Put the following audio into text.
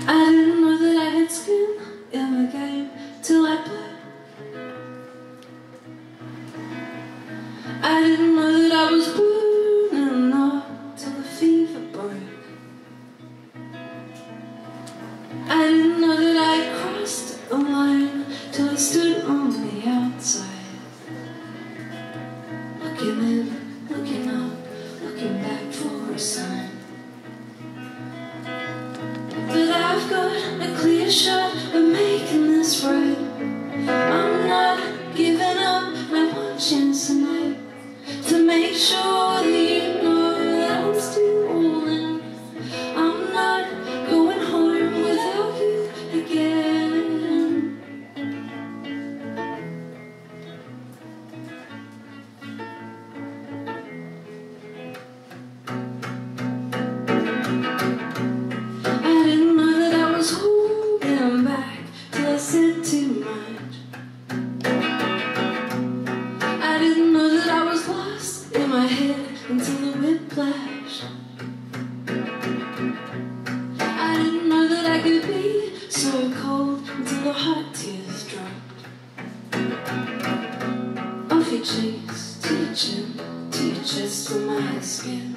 I didn't know that I had skin in the game till I played. I didn't know that I was burning up till the fever broke. I didn't know that I had crossed the line till I stood on the outside, looking in, looking up, looking back for a sign. But I've got a clear shot of making this right. I'm not giving up my one chance tonight to make sure that you know that I'm still all in. I'm not going home without you again. I didn't know that I was holding back till I said too much. I didn't know that I was lost in my head until the whiplash. I didn't know that I could be so cold until the hot tears dropped off your cheeks to your chin, to your chest, to my skin.